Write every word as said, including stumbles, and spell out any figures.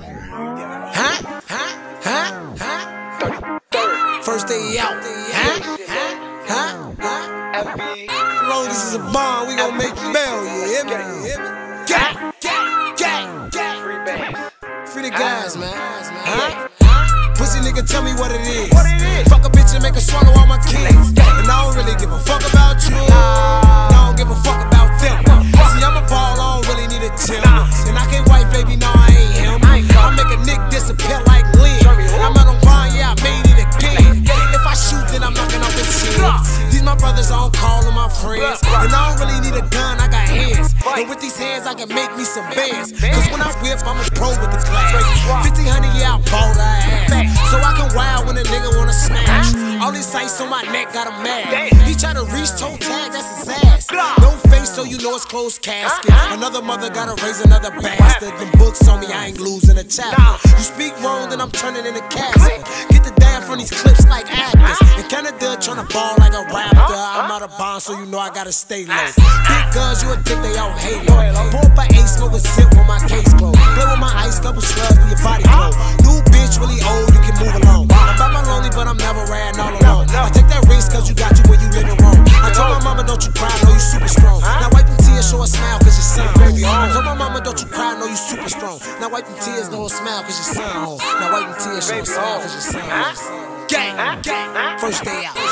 Huh? Huh? Huh? Huh? First day out. Huh? Huh? Huh? Huh? Long as it's a bomb, we gon' make you bail. You hear me? You hear me? Gang, gang, gang, gang. Free the guys, man. Huh? Pussy nigga, tell me what it is. Fuck a bitch and make her swallow all my kids. And I don't really give a fuck about you. I don't give a fuck about them. See, I'm a ball, I don't really need a tip. And I can't wife, baby, no, I ain't him. I make a nick disappear like Lynn. I'm out on Ron, yeah, I made it again. If I shoot, then I'm knocking off his chin. These my brothers, I don't call them my friends. And I don't really need a gun, I got hands. And with these hands, I can make me some bands. Cause when I whip, I'm a pro with the class. fifteen hundred, yeah, I bought her ass. So I can wild when a nigga wanna smash. All these ice on my neck got him mad. He try to reach toe tag, that's his ass. No face, so you know it's closed casket. Another mother gotta raise another bastard. Them books on me, I ain't losing a chapter. You speak wrong, then I'm turning into casket. Get the damn from these clips like actors. In Canada, tryna ball like a raptor. I'm out of bond, so you know I gotta stay low. Big guns, you a dick, they all hate low. Pour up an ace, smoke a zip with my case closed. Play with my ice, couple slugs in your body glow. New bitch, really old, you can move along. I'm by my lonely, but I'm never riding all alone. I take that risk, cause you got you when you living wrong. I told my mama, don't you cry, I know you super strong. Now wipe them tears, show a smile, cause your son home. I told my mama, don't you cry, I know you super strong. Now wipe them tears, know a smile, cause your son home. Now wipe them tears, show a smile, cause your son home. Gang, gang, first day out.